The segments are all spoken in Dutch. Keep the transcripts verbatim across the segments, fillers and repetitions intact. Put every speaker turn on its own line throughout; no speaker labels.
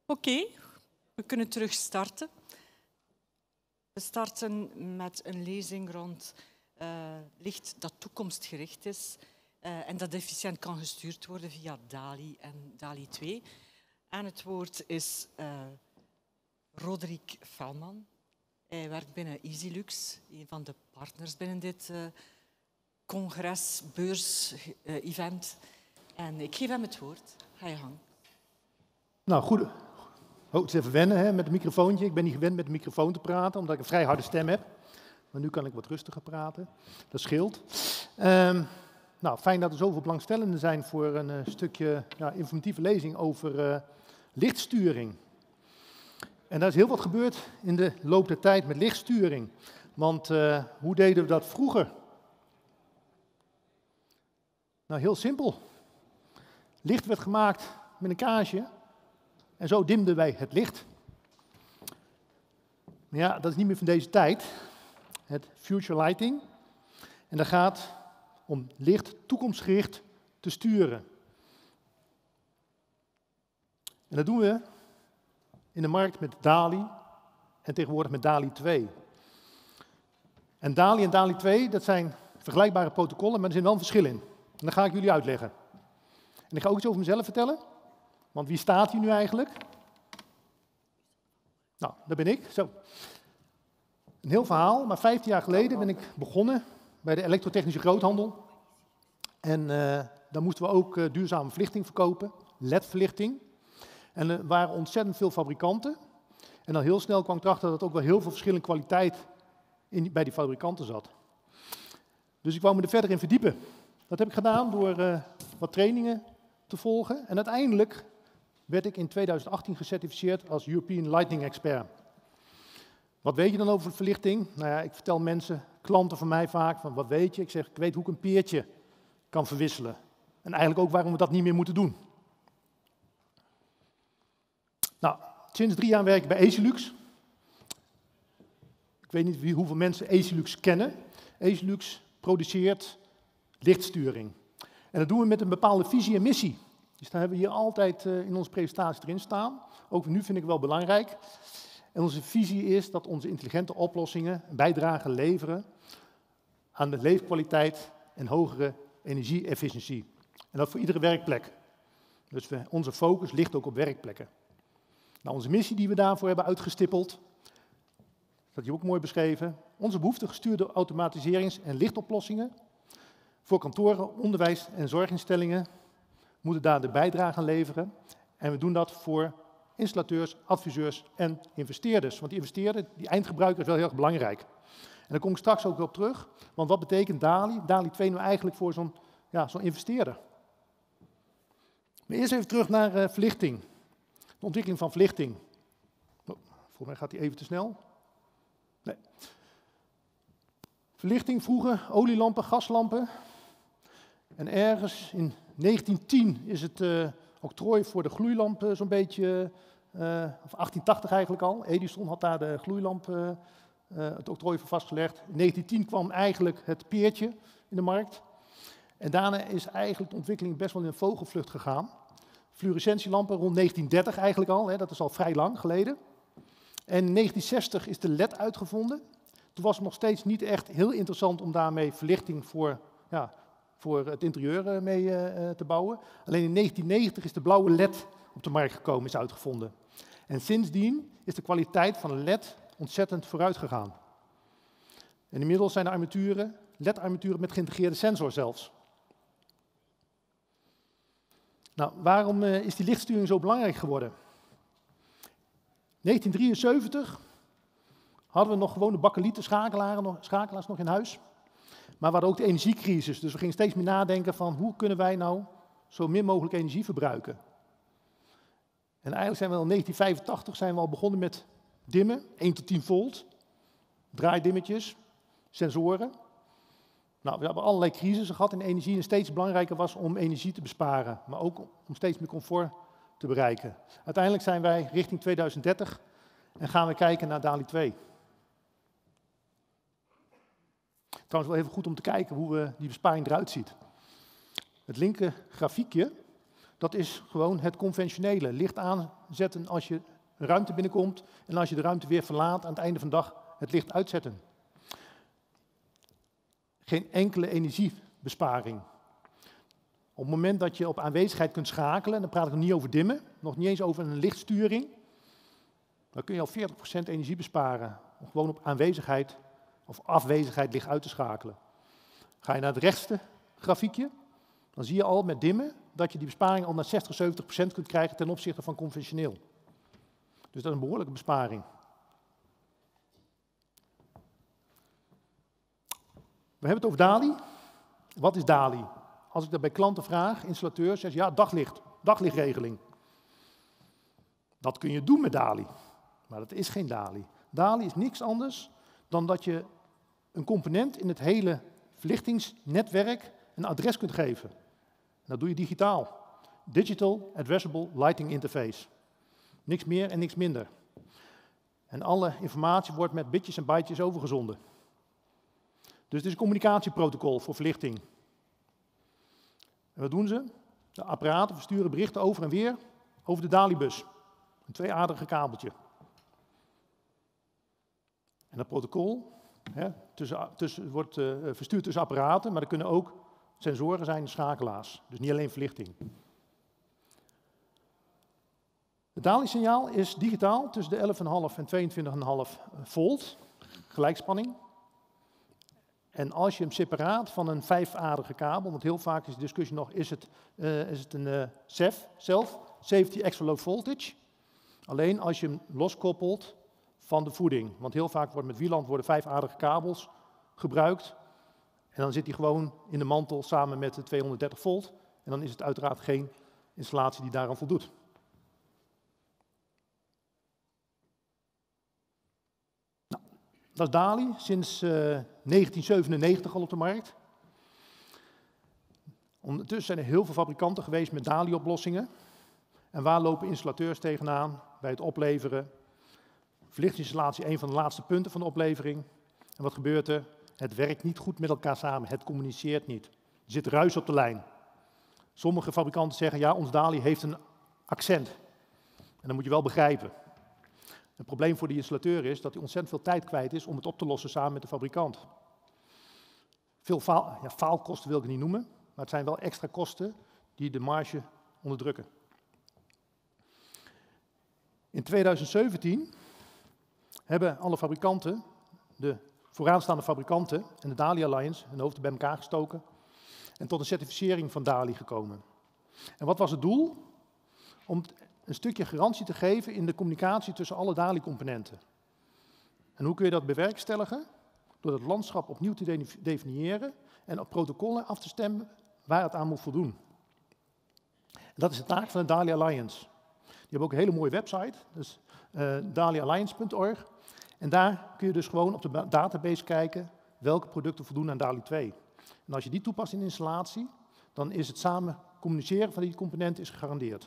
Oké, okay, we kunnen terug starten. We starten met een lezing rond uh, licht dat toekomstgericht is uh, en dat efficiënt kan gestuurd worden via DALI en DALI twee. En het woord is uh, Roderick Velman. Hij werkt binnen EasyLux, een van de partners binnen dit uh, congres, beurs, uh, event. En ik geef hem het woord. Ga je gang.
Nou, goed. Oh, het is even wennen hè, met het microfoontje. Ik ben niet gewend met de microfoon te praten, omdat ik een vrij harde stem heb. Maar nu kan ik wat rustiger praten. Dat scheelt. Um, nou, fijn dat er zoveel belangstellenden zijn voor een uh, stukje ja, informatieve lezing over uh, lichtsturing. En daar is heel wat gebeurd in de loop der tijd met lichtsturing. Want uh, hoe deden we dat vroeger? Nou, heel simpel. Licht werd gemaakt met een kaarsje. En zo dimden wij het licht. Maar ja, dat is niet meer van deze tijd. Het future lighting. En dat gaat om licht toekomstgericht te sturen. En dat doen we in de markt met DALI en tegenwoordig met DALI twee. En DALI en DALI twee, dat zijn vergelijkbare protocollen, maar er zit wel een verschil in. En dat ga ik jullie uitleggen. En ik ga ook iets over mezelf vertellen. Want wie staat hier nu eigenlijk? Nou, dat ben ik. Zo. Een heel verhaal, maar vijftien jaar geleden ben ik begonnen bij de elektrotechnische groothandel. En uh, daar moesten we ook uh, duurzame verlichting verkopen, L E D-verlichting. En er waren ontzettend veel fabrikanten. En al heel snel kwam ik erachter dat er ook wel heel veel verschillende kwaliteit in, bij die fabrikanten zat. Dus ik wou me er verder in verdiepen. Dat heb ik gedaan door uh, wat trainingen te volgen. En uiteindelijk werd ik in tweeduizend achttien gecertificeerd als European Lighting Expert. Wat weet je dan over verlichting? Nou ja, ik vertel mensen, klanten van mij vaak, van wat weet je? Ik zeg, ik weet hoe ik een peertje kan verwisselen. En eigenlijk ook waarom we dat niet meer moeten doen. Nou, sinds drie jaar werk ik bij EasyLux. Ik weet niet wie, hoeveel mensen EasyLux kennen. EasyLux produceert lichtsturing. En dat doen we met een bepaalde visie en missie. Dus daar hebben we hier altijd uh, in onze presentatie erin staan. Ook nu vind ik het wel belangrijk. En onze visie is dat onze intelligente oplossingen een bijdrage leveren aan de leefkwaliteit en hogere energie-efficiëntie. En dat voor iedere werkplek. Dus we, onze focus ligt ook op werkplekken. Nou, onze missie die we daarvoor hebben uitgestippeld, dat is hier ook mooi beschreven. Onze behoefte gestuurde automatiserings- en lichtoplossingen voor kantoren, onderwijs en zorginstellingen moeten daar de bijdrage aan leveren. En we doen dat voor installateurs, adviseurs en investeerders. Want die investeerder, die eindgebruiker is wel heel erg belangrijk. En daar kom ik straks ook op terug. Want wat betekent DALI? DALI twee nou eigenlijk voor zo'n ja, zo'n investeerder? Maar eerst even terug naar uh, verlichting. De ontwikkeling van verlichting. Oh, volgens mij gaat die even te snel. Nee. Verlichting vroeger, olielampen, gaslampen. En ergens in negentien tien is het uh, octrooi voor de gloeilamp uh, zo'n beetje, uh, of achttien tachtig eigenlijk al. Edison had daar de gloeilamp, uh, uh, het octrooi voor vastgelegd. In negentien tien kwam eigenlijk het peertje in de markt. En daarna is eigenlijk de ontwikkeling best wel in een vogelvlucht gegaan. Fluorescentielampen rond negentien dertig eigenlijk al, hè, dat is al vrij lang geleden. En in negentien zestig is de L E D uitgevonden. Toen was het nog steeds niet echt heel interessant om daarmee verlichting voor, ja, voor het interieur mee uh, te bouwen. Alleen in negentien negentig is de blauwe L E D op de markt gekomen, is uitgevonden. En sindsdien is de kwaliteit van een L E D ontzettend vooruit gegaan. En inmiddels zijn de armaturen, L E D-armaturen met geïntegreerde sensor zelfs. Nou, waarom uh, is die lichtsturing zo belangrijk geworden? negentien drieënzeventig hadden we nog gewone bakkelieten schakelaars nog, schakelaars nog in huis. Maar we hadden ook de energiecrisis, dus we gingen steeds meer nadenken van hoe kunnen wij nou zo min mogelijk energie verbruiken. En eigenlijk zijn we in negentien vijfentachtig zijn we al begonnen met dimmen, één tot tien volt, draaidimmetjes, sensoren. Nou, we hebben allerlei crisissen gehad in energie en steeds belangrijker was om energie te besparen, maar ook om steeds meer comfort te bereiken. Uiteindelijk zijn wij richting tweeduizend dertig en gaan we kijken naar DALI twee. Trouwens wel even goed om te kijken hoe we die besparing eruit ziet. Het linker grafiekje, dat is gewoon het conventionele. Licht aanzetten als je een ruimte binnenkomt en als je de ruimte weer verlaat aan het einde van de dag het licht uitzetten. Geen enkele energiebesparing. Op het moment dat je op aanwezigheid kunt schakelen, dan praat ik nog niet over dimmen, nog niet eens over een lichtsturing, dan kun je al veertig procent energie besparen om gewoon op aanwezigheid of afwezigheid licht uit te schakelen. Ga je naar het rechtste grafiekje, dan zie je al met dimmen dat je die besparing al naar zestig, zeventig procent kunt krijgen ten opzichte van conventioneel. Dus dat is een behoorlijke besparing. We hebben het over DALI. Wat is DALI? Als ik dat bij klanten vraag, installateurs, zeggen ze ja, daglicht, daglichtregeling. Dat kun je doen met DALI, maar dat is geen DALI. DALI is niks anders dan dat je een component in het hele verlichtingsnetwerk een adres kunt geven. En dat doe je digitaal. Digital Addressable Lighting Interface. Niks meer en niks minder. En alle informatie wordt met bitjes en bytes overgezonden. Dus het is een communicatieprotocol voor verlichting. En wat doen ze? De apparaten versturen berichten over en weer over de DALI-bus. Een tweeaderige kabeltje. En dat protocol hè, tussen, tussen, wordt uh, verstuurd tussen apparaten, maar er kunnen ook sensoren zijn en schakelaars. Dus niet alleen verlichting. Het DALI-signaal is digitaal tussen de elf komma vijf en tweeëntwintig komma vijf volt, gelijkspanning. En als je hem separaat van een vijfaderige kabel, want heel vaak is de discussie nog, is het, uh, is het een uh, S E F, Self, Safety Extra Low Voltage. Alleen als je hem loskoppelt van de voeding. Want heel vaak wordt met Wieland worden vijfaderige kabels gebruikt. En dan zit hij gewoon in de mantel samen met de tweehonderddertig volt. En dan is het uiteraard geen installatie die daaraan voldoet. Nou, dat is DALI, sinds uh, negentien zevenennegentig al op de markt. Ondertussen zijn er heel veel fabrikanten geweest met DALI-oplossingen. En waar lopen installateurs tegenaan bij het opleveren? Verlichtingsinstallatie, een van de laatste punten van de oplevering. En wat gebeurt er? Het werkt niet goed met elkaar samen, het communiceert niet. Er zit ruis op de lijn. Sommige fabrikanten zeggen, ja, ons DALI heeft een accent. En dat moet je wel begrijpen. Het probleem voor de installateur is dat hij ontzettend veel tijd kwijt is om het op te lossen samen met de fabrikant. Veel faal, ja, faalkosten wil ik het niet noemen, maar het zijn wel extra kosten die de marge onderdrukken. In tweeduizend zeventien hebben alle fabrikanten, de vooraanstaande fabrikanten en de DALI Alliance hun hoofden bij elkaar gestoken en tot een certificering van DALI gekomen. En wat was het doel? Om een stukje garantie te geven in de communicatie tussen alle DALI-componenten. En hoe kun je dat bewerkstelligen? Door het landschap opnieuw te definiëren en op protocollen af te stemmen waar het aan moet voldoen. En dat is de taak van de DALI Alliance. Die hebben ook een hele mooie website, dus uh, dali alliance punt org. En daar kun je dus gewoon op de database kijken welke producten voldoen aan DALI twee. En als je die toepast in de installatie, dan is het samen communiceren van die componenten is gegarandeerd.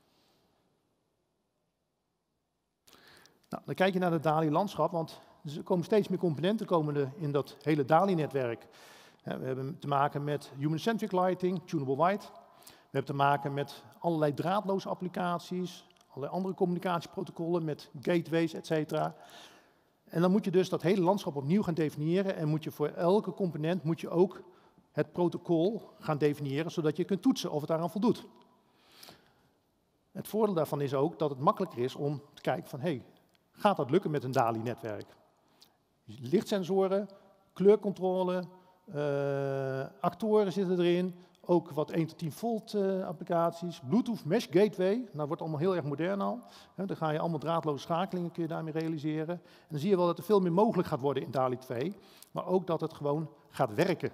Nou, dan kijk je naar het DALI-landschap, want er komen steeds meer componenten komen in dat hele DALI-netwerk. We hebben te maken met human-centric lighting, tunable white. We hebben te maken met allerlei draadloze applicaties, allerlei andere communicatieprotocollen met gateways, et cetera. En dan moet je dus dat hele landschap opnieuw gaan definiëren en moet je voor elke component moet je ook het protocol gaan definiëren, zodat je kunt toetsen of het daaraan voldoet. Het voordeel daarvan is ook dat het makkelijker is om te kijken van, hé, hey, gaat dat lukken met een DALI-netwerk? Lichtsensoren, kleurcontrole, uh, actoren zitten erin, ook wat één tot tien volt uh, applicaties, Bluetooth Mesh Gateway, dat wordt allemaal heel erg modern al. He, dan ga je allemaal draadloze schakelingen kun je daarmee realiseren. En dan zie je wel dat er veel meer mogelijk gaat worden in DALI twee, maar ook dat het gewoon gaat werken.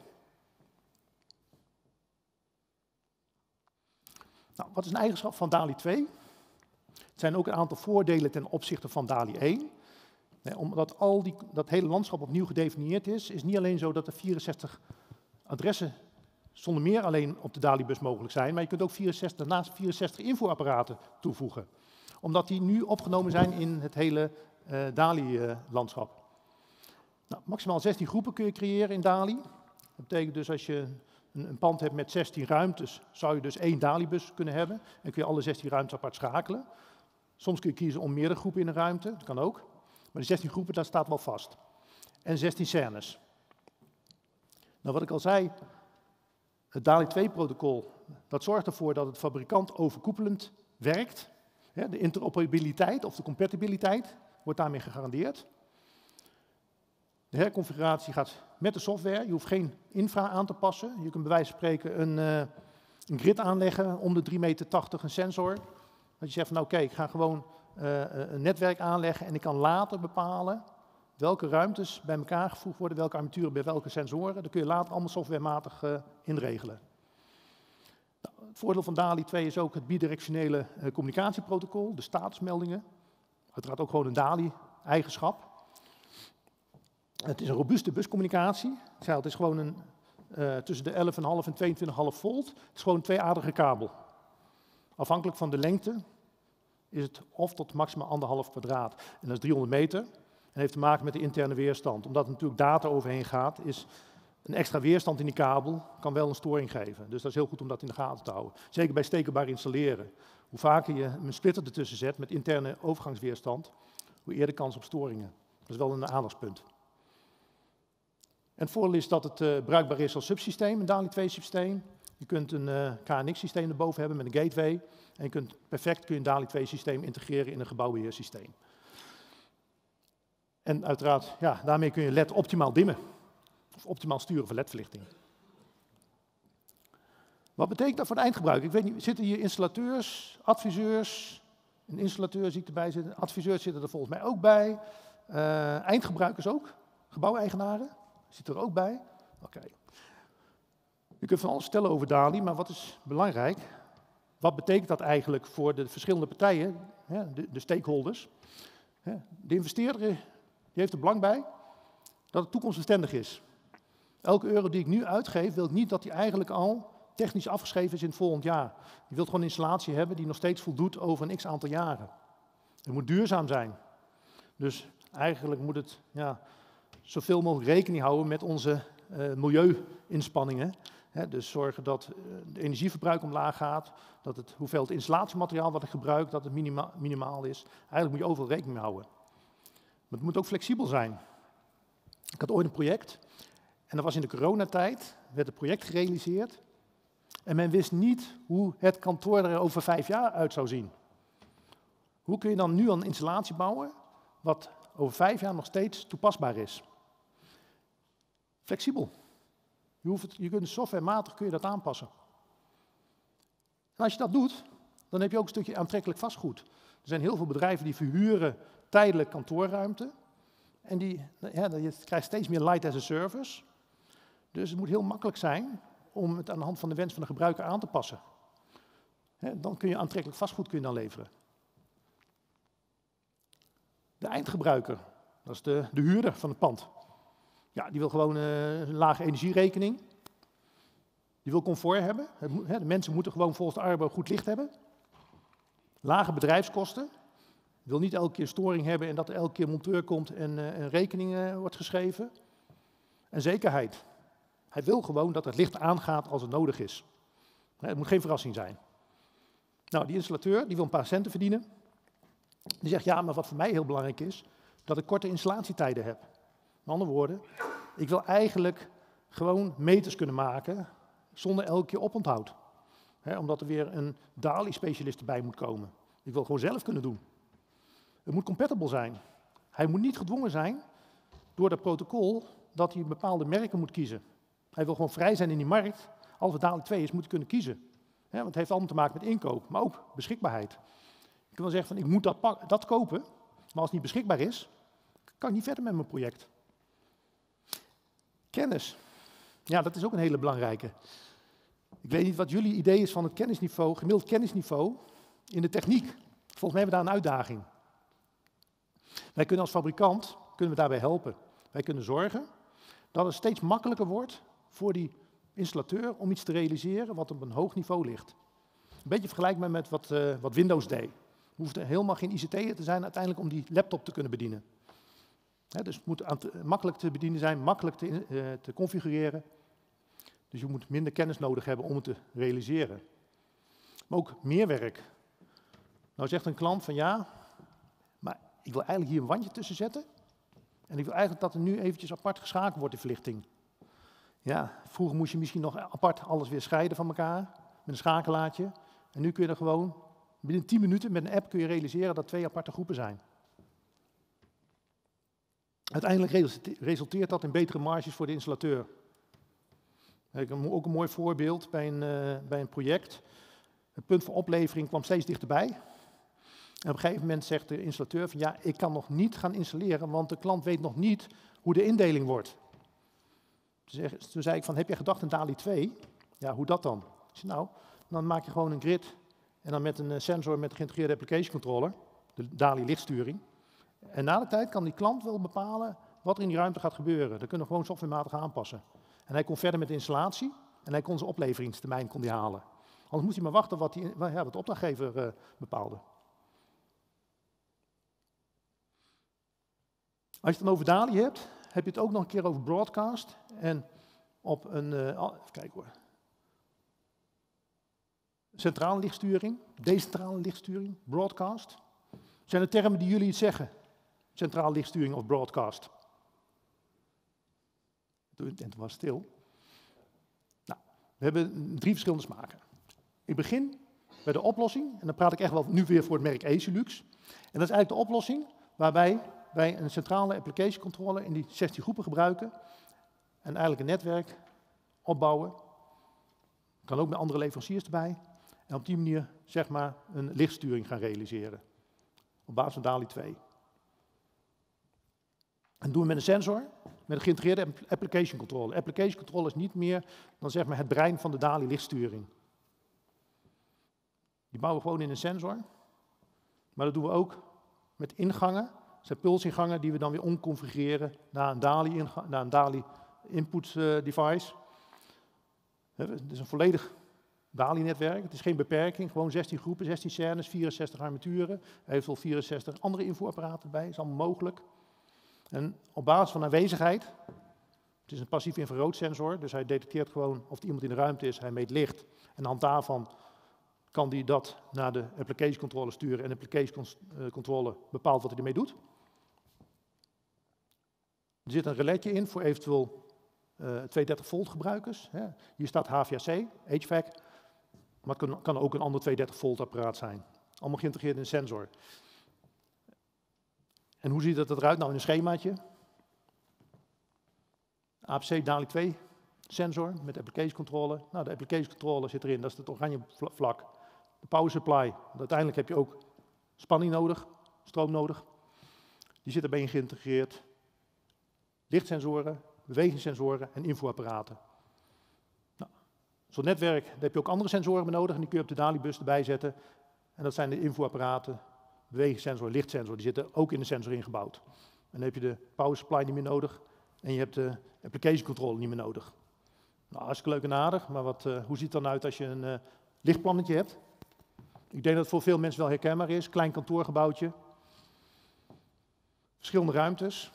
Nou, wat is een eigenschap van DALI twee? Het zijn ook een aantal voordelen ten opzichte van DALI één. Nee, omdat al die, dat hele landschap opnieuw gedefinieerd is, is niet alleen zo dat er vierenzestig adressen zonder meer alleen op de DALI-bus mogelijk zijn, maar je kunt ook vierenzestig, daarnaast vierenzestig invoerapparaten toevoegen. Omdat die nu opgenomen zijn in het hele uh, DALI-landschap. Uh, nou, maximaal zestien groepen kun je creëren in DALI. Dat betekent dus als je een, een pand hebt met zestien ruimtes, zou je dus één DALI-bus kunnen hebben. En kun je alle zestien ruimtes apart schakelen. Soms kun je kiezen om meerdere groepen in een ruimte, dat kan ook. Maar die zestien groepen, dat staat wel vast. En zestien scènes. Nou, wat ik al zei, het DALI twee protocol, dat zorgt ervoor dat het fabrikant overkoepelend werkt. De interoperabiliteit of de compatibiliteit wordt daarmee gegarandeerd. De herconfiguratie gaat met de software. Je hoeft geen infra aan te passen. Je kunt bij wijze van spreken een, uh, een grid aanleggen om de drie meter tachtig een sensor. Dat je zegt van nou oké, okay, ik ga gewoon uh, een netwerk aanleggen en ik kan later bepalen welke ruimtes bij elkaar gevoegd worden, welke armaturen bij welke sensoren. Dat kun je later allemaal softwarematig uh, inregelen. Nou, het voordeel van DALI twee is ook het bidirectionele uh, communicatieprotocol, de statusmeldingen. Uiteraard ook gewoon een DALI-eigenschap. Het is een robuuste buscommunicatie. Ik zei al, het is gewoon een, uh, tussen de elf komma vijf en tweeëntwintig komma vijf volt. Het is gewoon een tweeaderige kabel. Afhankelijk van de lengte is het of tot maximaal anderhalf kwadraat. En dat is driehonderd meter. En heeft te maken met de interne weerstand. Omdat er natuurlijk data overheen gaat, is een extra weerstand in die kabel kan wel een storing geven. Dus dat is heel goed om dat in de gaten te houden. Zeker bij steekbaar installeren. Hoe vaker je een splitter ertussen zet met interne overgangsweerstand, hoe eerder kans op storingen. Dat is wel een aandachtspunt. En het voordeel is dat het uh, bruikbaar is als subsysteem, een DALI twee systeem. Je kunt een uh, K N X-systeem erboven hebben met een gateway. En je kunt perfect kun je een DALI twee systeem integreren in een gebouwbeheersysteem. En uiteraard, ja, daarmee kun je L E D optimaal dimmen. Of optimaal sturen voor L E D-verlichting. Wat betekent dat voor de eindgebruiker? Ik weet niet, zitten hier installateurs, adviseurs? Een installateur zie ik erbij zitten. Adviseurs zitten er volgens mij ook bij. Uh, eindgebruikers ook. Gebouweigenaren zit er ook bij. Oké. Okay. Je kunt van alles vertellen over DALI, maar wat is belangrijk? Wat betekent dat eigenlijk voor de verschillende partijen, hè, de, de stakeholders? Hè, de investeerder die heeft er belang bij dat het toekomstbestendig is. Elke euro die ik nu uitgeef, wil ik niet dat die eigenlijk al technisch afgeschreven is in het volgend jaar. Je wilt gewoon een installatie hebben die nog steeds voldoet over een x aantal jaren. Het moet duurzaam zijn. Dus eigenlijk moet het ja, zoveel mogelijk rekening houden met onze uh, milieu-inspanningen. He, dus zorgen dat uh, de energieverbruik omlaag gaat, dat het hoeveelheid installatiemateriaal wat ik gebruik, dat het minima minimaal is. Eigenlijk moet je overal rekening mee houden. Maar het moet ook flexibel zijn. Ik had ooit een project en dat was in de coronatijd, werd het project gerealiseerd en men wist niet hoe het kantoor er over vijf jaar uit zou zien. Hoe kun je dan nu een installatie bouwen wat over vijf jaar nog steeds toepasbaar is? Flexibel. Je, hoeft het, je kunt softwarematig kun je dat aanpassen. En als je dat doet, dan heb je ook een stukje aantrekkelijk vastgoed. Er zijn heel veel bedrijven die verhuren tijdelijk kantoorruimte. En die, ja, je krijgt steeds meer light as a service. Dus het moet heel makkelijk zijn om het aan de hand van de wens van de gebruiker aan te passen. He, dan kun je aantrekkelijk vastgoed kun je dan leveren. De eindgebruiker, dat is de, de huurder van het pand. Ja, die wil gewoon uh, een lage energierekening. Die wil comfort hebben. Het, he, de mensen moeten gewoon volgens de Arbo goed licht hebben. Lage bedrijfskosten. Wil niet elke keer storing hebben en dat er elke keer een monteur komt en uh, een rekening uh, wordt geschreven. En zekerheid. Hij wil gewoon dat het licht aangaat als het nodig is. He, het moet geen verrassing zijn. Nou, die installateur die wil een paar centen verdienen. Die zegt, ja, maar wat voor mij heel belangrijk is, dat ik korte installatietijden heb. Met andere woorden, ik wil eigenlijk gewoon meters kunnen maken zonder elke keer oponthoud. He, omdat er weer een DALI-specialist erbij moet komen. Ik wil gewoon zelf kunnen doen. Het moet compatible zijn. Hij moet niet gedwongen zijn door dat protocol dat hij bepaalde merken moet kiezen. Hij wil gewoon vrij zijn in die markt. Als het DALI twee is, moet hij kunnen kiezen. He, want het heeft allemaal te maken met inkoop, maar ook beschikbaarheid. Ik wil zeggen van ik moet dat, dat kopen, maar als het niet beschikbaar is, kan ik niet verder met mijn project. Kennis. Ja, dat is ook een hele belangrijke. Ik weet niet wat jullie idee is van het kennisniveau, gemiddeld kennisniveau in de techniek. Volgens mij hebben we daar een uitdaging. Wij kunnen als fabrikant kunnen we daarbij helpen. Wij kunnen zorgen dat het steeds makkelijker wordt voor die installateur om iets te realiseren wat op een hoog niveau ligt. Een beetje vergelijkbaar met wat, uh, wat Windows deed. Er hoeft er helemaal geen I C T'er te zijn uiteindelijk om die laptop te kunnen bedienen. He, dus het moet makkelijk te bedienen zijn, makkelijk te, uh, te configureren. Dus je moet minder kennis nodig hebben om het te realiseren. Maar ook meer werk. Nou zegt een klant van ja, maar ik wil eigenlijk hier een wandje tussen zetten. En ik wil eigenlijk dat er nu eventjes apart geschakeld wordt, de verlichting. Ja, vroeger moest je misschien nog apart alles weer scheiden van elkaar, met een schakelaartje. En nu kun je er gewoon, binnen tien minuten met een app kun je realiseren dat twee aparte groepen zijn. Uiteindelijk resulteert dat in betere marges voor de installateur. Ik heb ook een mooi voorbeeld bij een, uh, bij een project. Het punt van oplevering kwam steeds dichterbij. En op een gegeven moment zegt de installateur van ja, ik kan nog niet gaan installeren, want de klant weet nog niet hoe de indeling wordt. Toen zei ik van, heb jij gedacht aan DALI twee? Ja, hoe dat dan? Ik zei, nou, dan maak je gewoon een grid en dan met een sensor met een geïntegreerde application controller, de DALI lichtsturing. En na de tijd kan die klant wel bepalen wat er in die ruimte gaat gebeuren. Dat kunnen we gewoon softwarematig aanpassen. En hij kon verder met de installatie en hij kon zijn opleveringstermijn kon die halen. Anders moest hij maar wachten wat, die, ja, wat de opdrachtgever uh, bepaalde. Als je het dan over DALI hebt, heb je het ook nog een keer over broadcast. En op een, uh, even kijken hoor. Centrale lichtsturing, decentrale lichtsturing, broadcast. Zijn er termen die jullie iets zeggen? Centrale lichtsturing of broadcast? En toen was het stil. Nou, we hebben drie verschillende smaken. Ik begin bij de oplossing, en dan praat ik echt wel nu weer voor het merk Esilux. En dat is eigenlijk de oplossing waarbij wij een centrale application controller in die zestien groepen gebruiken. En eigenlijk een netwerk opbouwen. Kan ook met andere leveranciers erbij. En op die manier zeg maar een lichtsturing gaan realiseren. Op basis van DALI twee. En dat doen we met een sensor, met een geïntegreerde application controller. Application controller is niet meer dan zeg maar het brein van de DALI lichtsturing. Die bouwen we gewoon in een sensor. Maar dat doen we ook met ingangen. Dat zijn pulsingangen die we dan weer omconfigureren naar een DALI, naar een DALI input uh, device. Het is een volledig DALI-netwerk. Het is geen beperking, gewoon zestien groepen, zestien cernes, vierenzestig armaturen. Hij heeft wel vierenzestig andere invoerapparaten erbij, dat is allemaal mogelijk. En op basis van aanwezigheid, het is een passief infraroodsensor, dus hij detecteert gewoon of er iemand in de ruimte is, hij meet licht. En aan de hand daarvan kan hij dat naar de application controller sturen en de application controller bepaalt wat hij ermee doet. Er zit een reletje in voor eventueel uh, tweehonderddertig volt gebruikers. Hè. Hier staat H V A C, H V A C, maar het kan, kan ook een ander tweehonderddertig volt apparaat zijn. Allemaal geïntegreerd in een sensor. En hoe ziet dat eruit? Nou, in een schemaatje. A P C DALI twee sensor met application controller. Nou, de application controller zit erin, dat is het oranje vlak. De power supply, uiteindelijk heb je ook spanning nodig, stroom nodig. Die zit erbij geïntegreerd. Lichtsensoren, bewegingssensoren en infoapparaten. Nou, zo'n netwerk, daar heb je ook andere sensoren bij nodig en die kun je op de DALI-bus erbij zetten. En dat zijn de infoapparaten, bewegingssensor, lichtsensor, die zitten ook in de sensor ingebouwd. En dan heb je de power supply niet meer nodig en je hebt de application controller niet meer nodig. Nou, hartstikke leuk en aardig, maar wat, uh, hoe ziet het dan uit als je een uh, lichtplannetje hebt? Ik denk dat het voor veel mensen wel herkenbaar is. Klein kantoorgebouwtje. Verschillende ruimtes.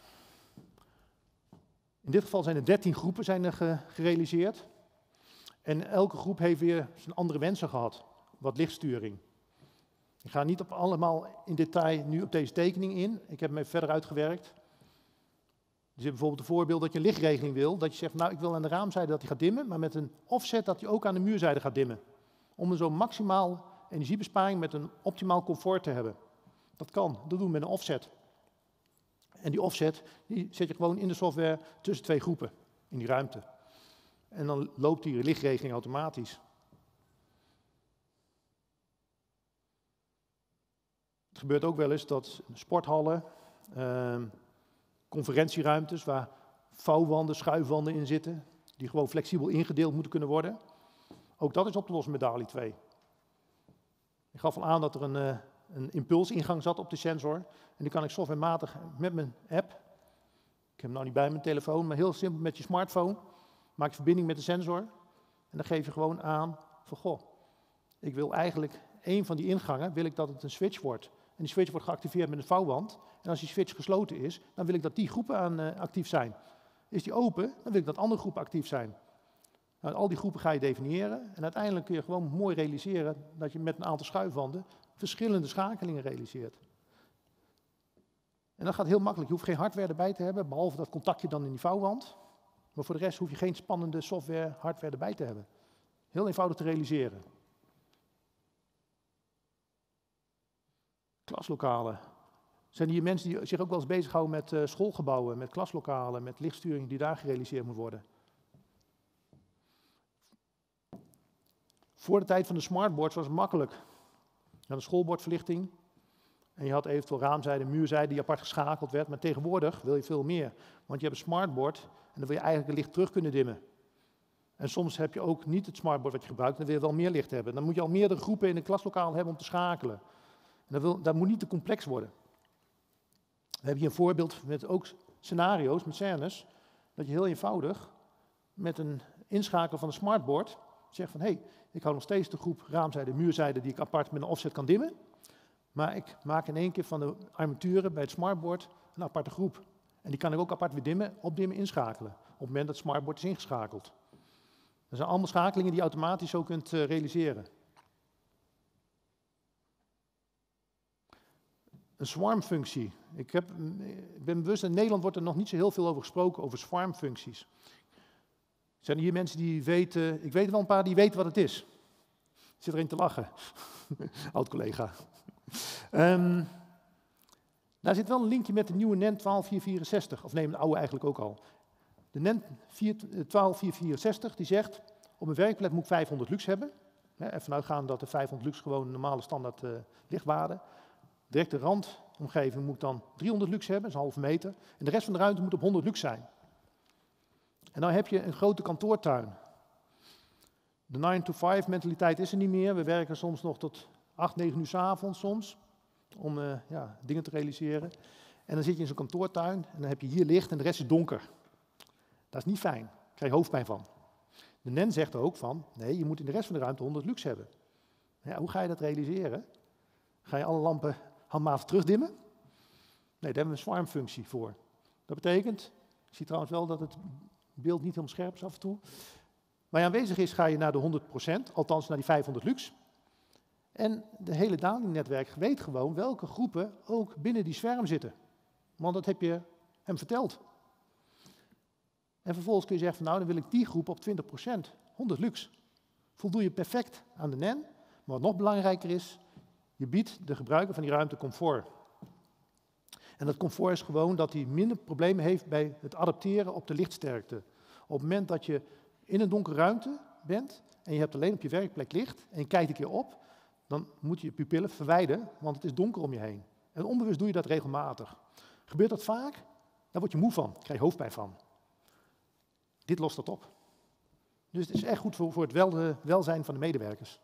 In dit geval zijn er dertien groepen zijn er ge gerealiseerd. En elke groep heeft weer zijn andere wensen gehad. Wat lichtsturing. Ik ga niet op allemaal in detail nu op deze tekening in. Ik heb hem even verder uitgewerkt. Dus je hebt bijvoorbeeld een voorbeeld dat je een lichtregeling wil. Dat je zegt, nou ik wil aan de raamzijde dat hij gaat dimmen. Maar met een offset dat hij ook aan de muurzijde gaat dimmen. Om een zo maximaal energiebesparing met een optimaal comfort te hebben. Dat kan, dat doen we met een offset. En die offset die zet je gewoon in de software tussen twee groepen in die ruimte. En dan loopt die lichtregeling automatisch. Het gebeurt ook wel eens dat sporthallen, eh, conferentieruimtes waar vouwwanden, schuifwanden in zitten, die gewoon flexibel ingedeeld moeten kunnen worden. Ook dat is op te lossen met DALI twee. Ik gaf al aan dat er een, uh, een impulsingang zat op de sensor. En die kan ik softwarematig met mijn app, ik heb hem nou niet bij mijn telefoon, maar heel simpel met je smartphone, maak je verbinding met de sensor. En dan geef je gewoon aan van, goh, ik wil eigenlijk één van die ingangen, wil ik dat het een switch wordt. En die switch wordt geactiveerd met een vouwwand. En als die switch gesloten is, dan wil ik dat die groepen aan, uh, actief zijn. Is die open, dan wil ik dat andere groepen actief zijn. Nou, al die groepen ga je definiëren en uiteindelijk kun je gewoon mooi realiseren dat je met een aantal schuifwanden verschillende schakelingen realiseert. En dat gaat heel makkelijk. Je hoeft geen hardware erbij te hebben, behalve dat contactje dan in die vouwwand. Maar voor de rest hoef je geen spannende software, hardware erbij te hebben. Heel eenvoudig te realiseren. Klaslokalen. Zijn hier mensen die zich ook wel eens bezighouden met uh, schoolgebouwen, met klaslokalen, met lichtsturing die daar gerealiseerd moet worden? Voor de tijd van de smartboards was het makkelijk. Je had een schoolbordverlichting en je had eventueel raamzijde, muurzijde die apart geschakeld werd. Maar tegenwoordig wil je veel meer. Want je hebt een smartboard en dan wil je eigenlijk het licht terug kunnen dimmen. En soms heb je ook niet het smartboard wat je gebruikt, dan wil je wel meer licht hebben. Dan moet je al meerdere groepen in een klaslokaal hebben om te schakelen. En dat, wil, dat moet niet te complex worden. We hebben hier een voorbeeld met ook scenario's, met scènes, dat je heel eenvoudig met een inschakelen van een smartboard zegt van hé, hey, ik hou nog steeds de groep raamzijde, muurzijde die ik apart met een offset kan dimmen. Maar ik maak in één keer van de armaturen bij het smartboard een aparte groep. En die kan ik ook apart weer dimmen, opdimmen, inschakelen. Op het moment dat het smartboard is ingeschakeld. Dat zijn allemaal schakelingen die je automatisch zo kunt uh, realiseren. Een swarmfunctie. Ik, heb, ik ben bewust, in Nederland wordt er nog niet zo heel veel over gesproken, over swarmfuncties. Zijn er hier mensen die weten, ik weet er wel een paar die weten wat het is. Ik zit erin te lachen. Oud-collega. Um, daar zit wel een linkje met de nieuwe N E N twaalf vier vierenzestig, of nee, de oude eigenlijk ook al. De N E N twaalf vier vierenzestig die zegt, op een werkplek moet ik vijfhonderd lux hebben. Even uitgaan dat de vijfhonderd lux gewoon een normale standaard uh, lichtwaarde. Direct de randomgeving moet dan driehonderd lux hebben, dat is een halve meter. En de rest van de ruimte moet op honderd lux zijn. En dan heb je een grote kantoortuin. De nine to five mentaliteit is er niet meer. We werken soms nog tot acht, negen uur 's avonds soms. Om uh, ja, dingen te realiseren. En dan zit je in zo'n kantoortuin en dan heb je hier licht en de rest is donker. Dat is niet fijn. Daar krijg je hoofdpijn van. De N E N zegt ook van, nee, je moet in de rest van de ruimte honderd lux hebben. Ja, hoe ga je dat realiseren? Ga je alle lampen handmatig terugdimmen? Nee, daar hebben we een swarmfunctie voor. Dat betekent, ik zie trouwens wel dat het beeld niet helemaal scherp is af en toe. Waar je aanwezig is, ga je naar de honderd procent, althans naar die vijfhonderd lux. En de hele Dali-netwerk weet gewoon welke groepen ook binnen die zwerm zitten. Want dat heb je hem verteld. En vervolgens kun je zeggen van nou, dan wil ik die groep op twintig procent, honderd lux. Voldoe je perfect aan de N E N. Maar wat nog belangrijker is, je biedt de gebruiker van die ruimte comfort. En dat comfort is gewoon dat hij minder problemen heeft bij het adapteren op de lichtsterkte. Op het moment dat je in een donkere ruimte bent en je hebt alleen op je werkplek licht en je kijkt een keer op, dan moet je je pupillen verwijden, want het is donker om je heen. En onbewust doe je dat regelmatig. Gebeurt dat vaak? Daar word je moe van, krijg je hoofdpijn van. Dit lost dat op. Dus het is echt goed voor, voor het wel, welzijn van de medewerkers.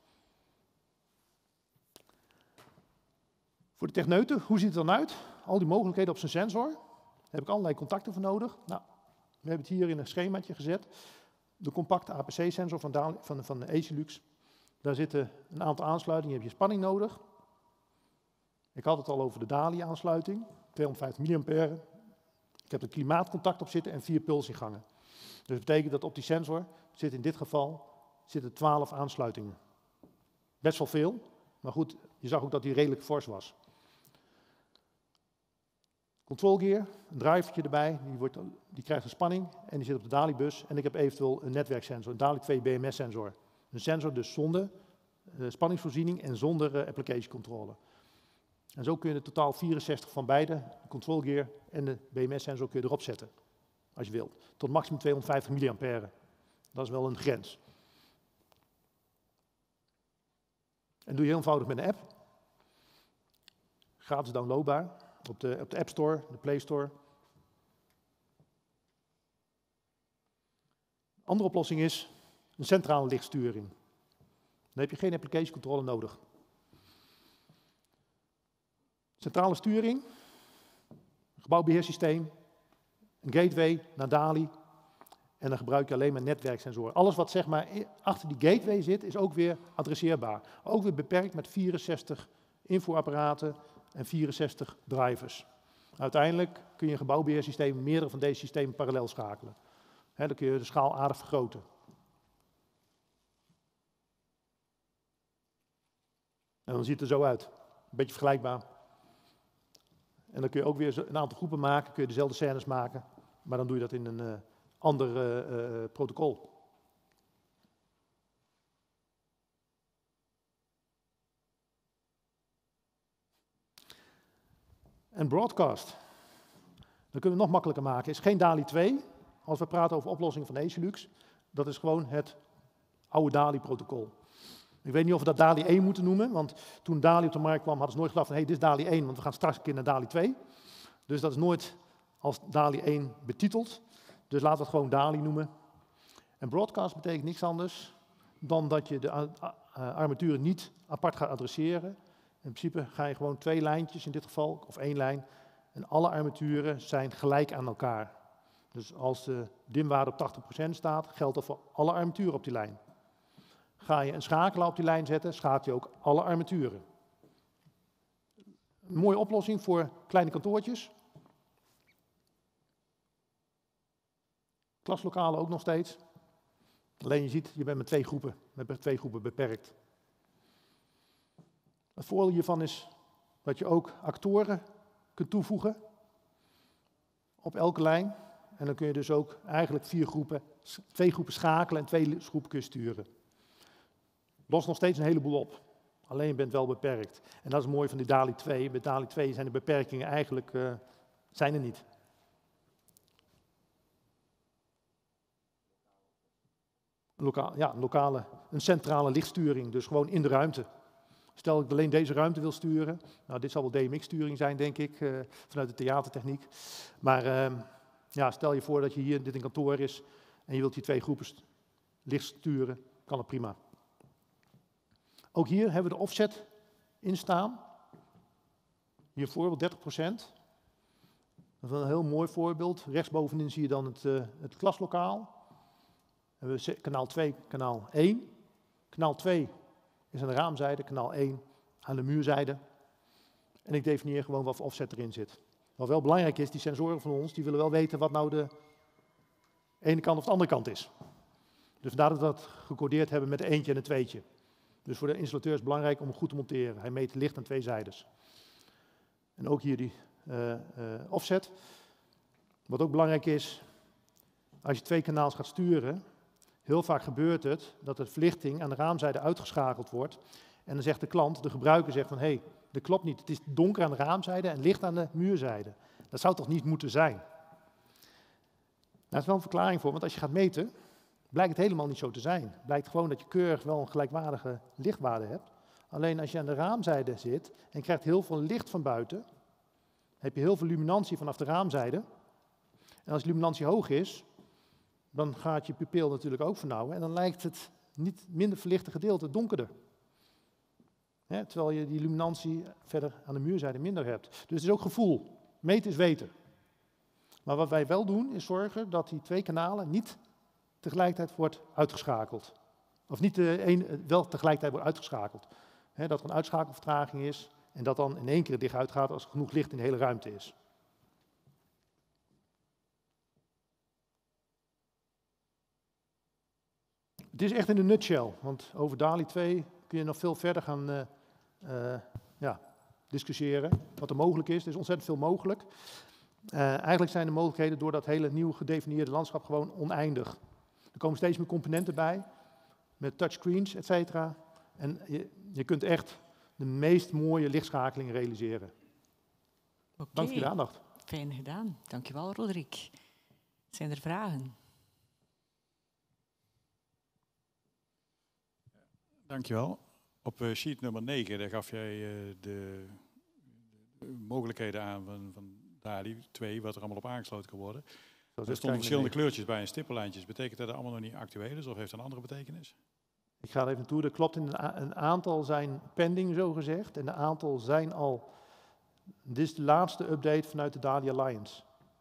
Voor de techneuten, hoe ziet het dan uit? Al die mogelijkheden op zijn sensor. Daar heb ik allerlei contacten voor nodig. Nou, we hebben het hier in een schemaatje gezet. De compacte A P C-sensor van, Dali, van, van de Asilux. Daar zitten een aantal aansluitingen, je hebt je spanning nodig. Ik had het al over de Dali-aansluiting, tweehonderdvijftig milliampère. Ik heb er klimaatcontact op zitten en vier pulsingangen. Dus dat betekent dat op die sensor zit in dit geval zitten twaalf aansluitingen. Best wel veel, maar goed, je zag ook dat die redelijk fors was. Control gear, een drivertje erbij, die, wordt, die krijgt een spanning en die zit op de Dali-bus. En ik heb eventueel een netwerksensor, een Dali twee B M S-sensor. Een sensor dus zonder uh, spanningsvoorziening en zonder uh, application controle. En zo kun je er totaal vierenzestig van beide, de control gear en de B M S-sensor, kun je erop zetten. Als je wilt. Tot maximum tweehonderdvijftig milliampère. Dat is wel een grens. En doe je heel eenvoudig met een app. Gratis downloadbaar. Op de, op de App Store, de Play Store. Een andere oplossing is een centrale lichtsturing. Dan heb je geen application controle nodig. Centrale sturing, een gebouwbeheersysteem, een gateway naar Dali en dan gebruik je alleen maar netwerksensoren. Alles wat zeg maar achter die gateway zit is ook weer adresseerbaar. Ook weer beperkt met vierenzestig infoapparaten en vierenzestig drivers. Uiteindelijk kun je een gebouwbeheersysteem meerdere van deze systemen parallel schakelen. He, dan kun je de schaal aardig vergroten. En dan ziet het er zo uit. Een beetje vergelijkbaar. En dan kun je ook weer een aantal groepen maken, kun je dezelfde scènes maken, maar dan doe je dat in een uh, ander uh, uh, protocol. En broadcast. Dat kunnen we nog makkelijker maken. Is geen DALI twee, als we praten over oplossingen van EasyLux. Dat is gewoon het oude DALI-protocol. Ik weet niet of we dat DALI één moeten noemen, want toen DALI op de markt kwam, hadden ze nooit gedacht van, hé, hey, dit is DALI één, want we gaan straks een keer naar DALI twee. Dus dat is nooit als DALI één betiteld. Dus laten we het gewoon DALI noemen. En broadcast betekent niks anders dan dat je de uh, uh, armaturen niet apart gaat adresseren. In principe ga je gewoon twee lijntjes in dit geval, of één lijn. En alle armaturen zijn gelijk aan elkaar. Dus als de dimwaarde op tachtig procent staat, geldt dat voor alle armaturen op die lijn. Ga je een schakelaar op die lijn zetten, schakel je ook alle armaturen. Een mooie oplossing voor kleine kantoortjes. Klaslokalen ook nog steeds. Alleen je ziet, je bent met twee groepen, met twee groepen beperkt. Het voordeel hiervan is dat je ook actoren kunt toevoegen op elke lijn. En dan kun je dus ook eigenlijk vier groepen, twee groepen schakelen en twee groepen kun je sturen. Lost nog steeds een heleboel op. Alleen je bent wel beperkt. En dat is mooi van die DALI twee. Bij DALI twee zijn de beperkingen eigenlijk uh, zijn er niet. Lokaal, ja, lokale, een centrale lichtsturing, dus gewoon in de ruimte. Stel dat ik alleen deze ruimte wil sturen. Nou, dit zal wel D M X-sturing zijn, denk ik, uh, vanuit de theatertechniek. Maar uh, ja, stel je voor dat je hier, dit een kantoor is en je wilt die twee groepen st- licht sturen, kan het prima. Ook hier hebben we de offset in staan. Hier voorbeeld dertig procent. Dat is een heel mooi voorbeeld. Rechtsbovenin zie je dan het, uh, het klaslokaal. We hebben kanaal twee, kanaal één. Kanaal twee is aan de raamzijde, kanaal één aan de muurzijde. En ik definieer gewoon wat voor offset erin zit. Wat wel belangrijk is, die sensoren van ons, die willen wel weten wat nou de ene kant of de andere kant is. Dus vandaar dat we dat gecodeerd hebben met een eentje en een tweetje. Dus voor de installateur is het belangrijk om het goed te monteren. Hij meet licht aan twee zijdes. En ook hier die uh, uh, offset. Wat ook belangrijk is, als je twee kanaals gaat sturen, heel vaak gebeurt het dat de verlichting aan de raamzijde uitgeschakeld wordt. En dan zegt de klant, de gebruiker zegt van, hé, hey, dat klopt niet. Het is donker aan de raamzijde en licht aan de muurzijde. Dat zou toch niet moeten zijn? Nou, daar is wel een verklaring voor, want als je gaat meten, blijkt het helemaal niet zo te zijn. Het blijkt gewoon dat je keurig wel een gelijkwaardige lichtwaarde hebt. Alleen als je aan de raamzijde zit en krijgt heel veel licht van buiten, heb je heel veel luminantie vanaf de raamzijde. En als de luminantie hoog is, dan gaat je pupil natuurlijk ook vernauwen en dan lijkt het niet minder verlichte gedeelte donkerder. He, terwijl je die luminantie verder aan de muurzijde minder hebt. Dus het is ook gevoel. Meten is weten. Maar wat wij wel doen, is zorgen dat die twee kanalen niet tegelijkertijd wordt uitgeschakeld. Of niet de een, wel tegelijkertijd wordt uitgeschakeld. He, dat er een uitschakelvertraging is en dat dan in één keer dicht uitgaat als er genoeg licht in de hele ruimte is. Het is echt in een nutshell, want over DALI twee kun je nog veel verder gaan uh, uh, ja, discussiëren. Wat er mogelijk is, er is ontzettend veel mogelijk. Uh, eigenlijk zijn de mogelijkheden door dat hele nieuw gedefinieerde landschap gewoon oneindig. Er komen steeds meer componenten bij, met touchscreens, et cetera. En je, je kunt echt de meest mooie lichtschakelingen realiseren.
Okay.
Dank voor je aandacht.
Fijn gedaan. Dankjewel, Roderick. Zijn er vragen?
Dankjewel. Op uh, sheet nummer negen daar gaf jij uh, de, de mogelijkheden aan van, van DALI twee, wat er allemaal op aangesloten kan worden. Er stonden verschillende kleurtjes bij en stippenlijntjes. Betekent dat dat allemaal nog niet actueel is of heeft dat een andere betekenis?
Ik ga er even toe, dat klopt. Een, een aantal zijn pending, zo gezegd. En een aantal zijn al... Dit is de laatste update vanuit de DALI Alliance.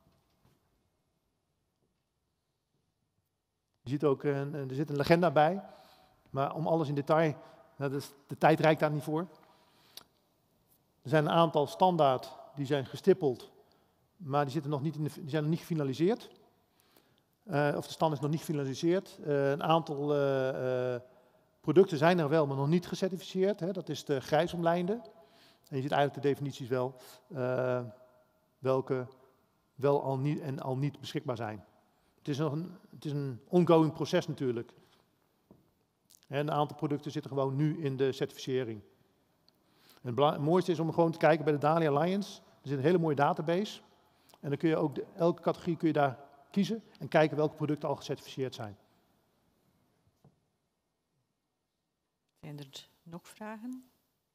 Je ziet ook, een, er zit een legenda bij. Maar om alles in detail... Nou, dus de tijd reikt daar niet voor. Er zijn een aantal standaard die zijn gestippeld. Maar die, zitten nog niet in de, die zijn nog niet gefinaliseerd. Uh, of de stand is nog niet gefinaliseerd. Uh, een aantal uh, uh, producten zijn er wel, maar nog niet gecertificeerd. Hè. Dat is de grijs omlijnde. En je ziet eigenlijk de definities wel, uh, welke wel al niet en al niet beschikbaar zijn. Het is nog een, het is een ongoing proces natuurlijk. En een aantal producten zitten gewoon nu in de certificering. En het, het mooiste is om gewoon te kijken bij de DALI Alliance. Er zit een hele mooie database. En dan kun je ook, de, elke categorie kun je daar kiezen en kijken welke producten al gecertificeerd zijn.
Zijn er nog vragen?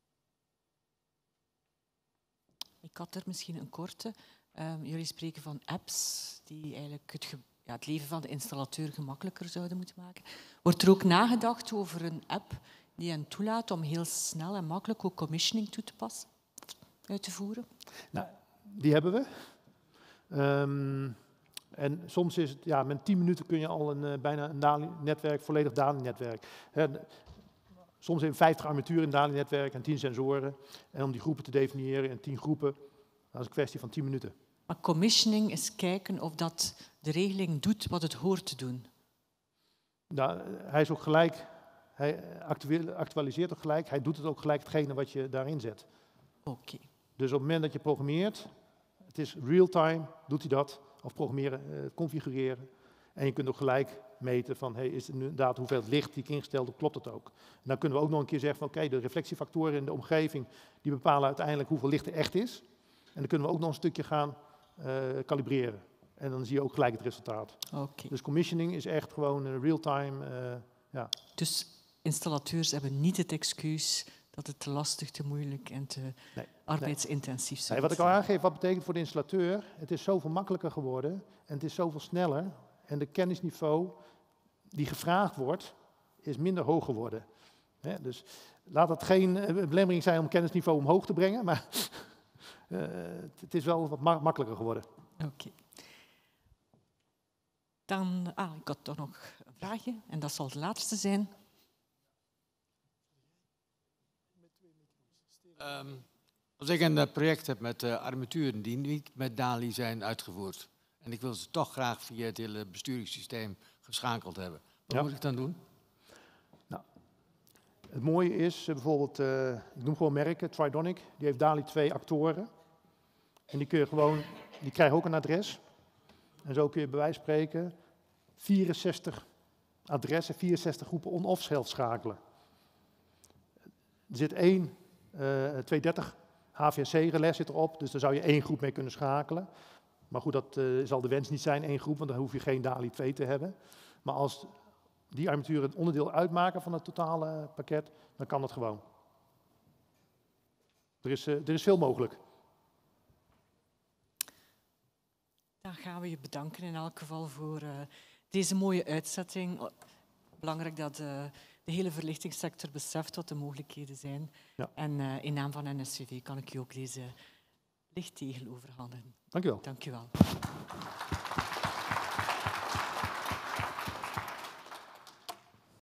Ik had er misschien een korte. Um, jullie spreken van apps die eigenlijk het, ja, het leven van de installateur gemakkelijker zouden moeten maken. Wordt er ook nagedacht over een app die hen toelaat om heel snel en makkelijk ook commissioning toe te passen, uit te voeren?
Nou, die hebben we. Um, en soms is het, ja, met tien minuten kun je al een, uh, bijna een DALI-netwerk, volledig DALI-netwerk. Soms in vijftig armatuur in het DALI-netwerk en tien sensoren. En om die groepen te definiëren in tien groepen, dat is een kwestie van tien minuten.
Maar commissioning is kijken of dat de regeling doet wat het hoort te doen.
Nou, hij is ook gelijk, hij actualiseert ook gelijk, hij doet het ook gelijk hetgene wat je daarin zet.
Oké. Okay.
Dus op het moment dat je programmeert, het is real-time, doet hij dat, of programmeren, uh, configureren. En je kunt ook gelijk meten van, hey, is het nu inderdaad hoeveel licht die ik ingesteld heb, klopt het ook? En dan kunnen we ook nog een keer zeggen van, oké, okay, de reflectiefactoren in de omgeving, die bepalen uiteindelijk hoeveel licht er echt is. En dan kunnen we ook nog een stukje gaan uh, kalibreren. En dan zie je ook gelijk het resultaat.
Okay.
Dus commissioning is echt gewoon uh, real-time. Uh, ja.
Dus installateurs hebben niet het excuus dat het te lastig, te moeilijk en te nee, arbeidsintensief is.
Nee, wat ik al aangeef, wat betekent voor de installateur, het is zoveel makkelijker geworden en het is zoveel sneller. En de kennisniveau die gevraagd wordt, is minder hoog geworden. He, dus laat het geen uh, belemmering zijn om kennisniveau omhoog te brengen, maar uh, het is wel wat ma makkelijker geworden.
Oké. Okay. Dan, ah, ik had toch nog een vraagje, en dat zal de laatste zijn.
Um, als ik een uh, project heb met uh, armaturen die niet met DALI zijn uitgevoerd, en ik wil ze toch graag via het hele besturingssysteem geschakeld hebben, wat ja. moet ik dan doen?
Nou, het mooie is, uh, bijvoorbeeld, uh, ik noem gewoon merken, Tridonic, die heeft DALI twee actoren. En die kun je gewoon, die krijgen ook een adres. En zo kun je bij wijze van spreken vierenzestig adressen, vierenzestig groepen on-off zelf schakelen. Er zit één uh, tweehonderddertig H V A C-relais zit erop, dus daar zou je één groep mee kunnen schakelen. Maar goed, dat uh, zal de wens niet zijn, één groep, want dan hoef je geen DALI twee te hebben. Maar als die armaturen een onderdeel uitmaken van het totale pakket, dan kan dat gewoon. Er is, uh, er is veel mogelijk.
Dan gaan we je bedanken in elk geval voor uh, deze mooie uitzetting. Belangrijk dat uh, de hele verlichtingssector beseft wat de mogelijkheden zijn. Ja. En uh, in naam van N S V V kan ik u ook deze lichttegel overhandigen.
Dank u wel.
Dank u wel.